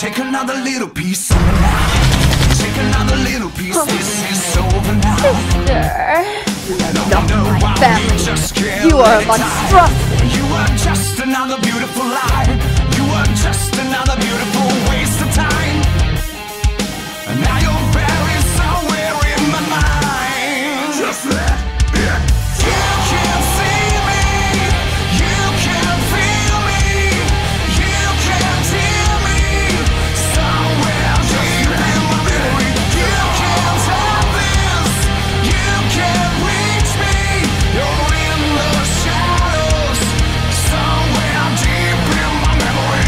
Take another little piece of me now. Take another little piece. This is over now. Sister, not my family. You are a monstrosity. You are just another beautiful lie. You are just another beautiful waste of time. And now you're buried somewhere in my mind. Just let it. You can't see me. You can't feel me. You can't hear me. Somewhere deep in my memory. You can't have this. You can't reach me. You're in the shadows. Somewhere deep in my memory.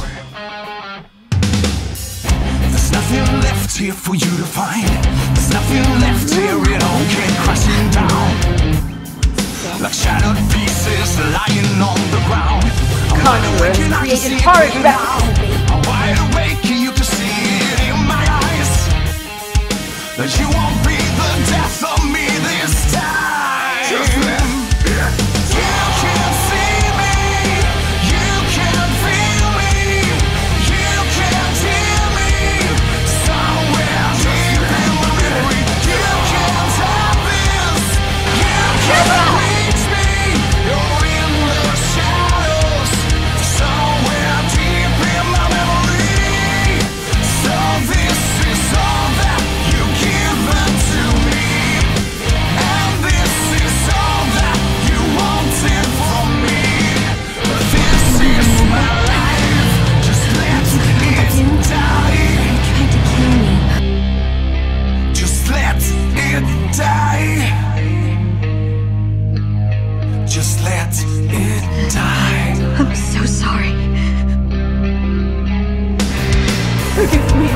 There's nothing left here for you to find. There's nothing left here, it all came crashing down like shattered pieces lying on the ground. Conqueror created hard recipe. I'm wide awake and you can see it in my eyes that you won't be the death of me this time. Just let it. You can't see me. You can't feel me. You can't hear me. Somewhere deep in my memory. You can't have this. You can't reach me. You're in the shadows. Somewhere deep in my memory. So this is all that you've given to me. And this is all that you wanted from me. This is my life. Just let it die. Tried to kill me. Just let it die. Just let it die. I'm so sorry. Forgive me.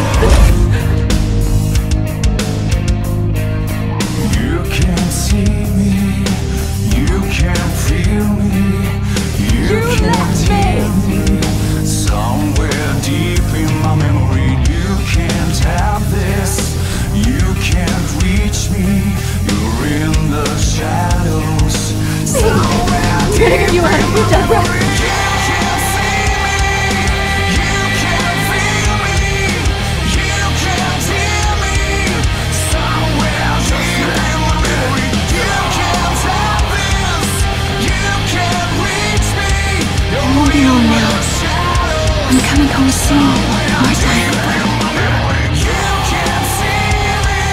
You can't see me. You can't feel me. You can't hear me. Somewhere deep in my memory, you can't have this. You can't reach me. You're in the shadows. Somewhere deep You are in my Deborah. memory. You can't see me. You can't feel me. You can't hear me. Somewhere deep in my memory. You can't have this. You can't reach me. I'll be home now. I'm coming home soon. More time. You can't see me.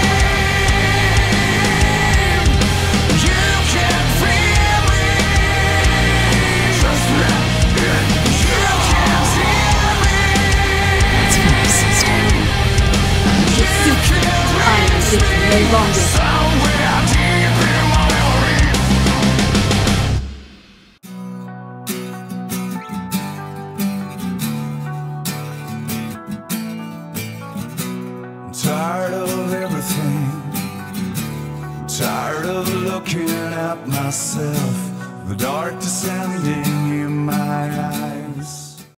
You can't feel me. Just let it. You can't hear me. It's for my sister. You can't reach me. No longer. Somewhere deep in my memory. I'm tired of everything. I'm tired of looking at myself. The dark descending in my eyes.